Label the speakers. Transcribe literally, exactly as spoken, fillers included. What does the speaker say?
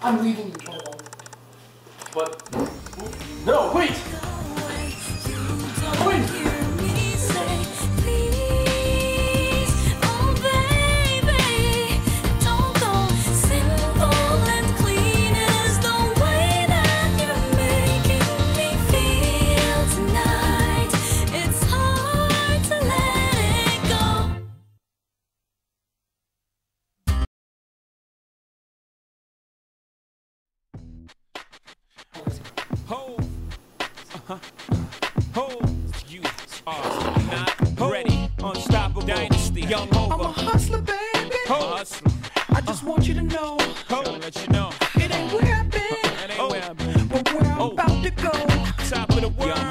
Speaker 1: I'm leaving you, twenty-one.
Speaker 2: But... No, wait! Wait!
Speaker 3: Ho, uh-huh. Ho, you are not ready. Unstoppable dynasty, young Hova.
Speaker 4: I'm a hustler, baby.
Speaker 3: Ho, hustler.
Speaker 4: I just want you to know.
Speaker 3: Ho, gotta let you know.
Speaker 4: It ain't where I've been,
Speaker 3: It ain't where I've been.
Speaker 4: but where I'm
Speaker 3: Oh.
Speaker 4: about to go.
Speaker 3: Top of the world.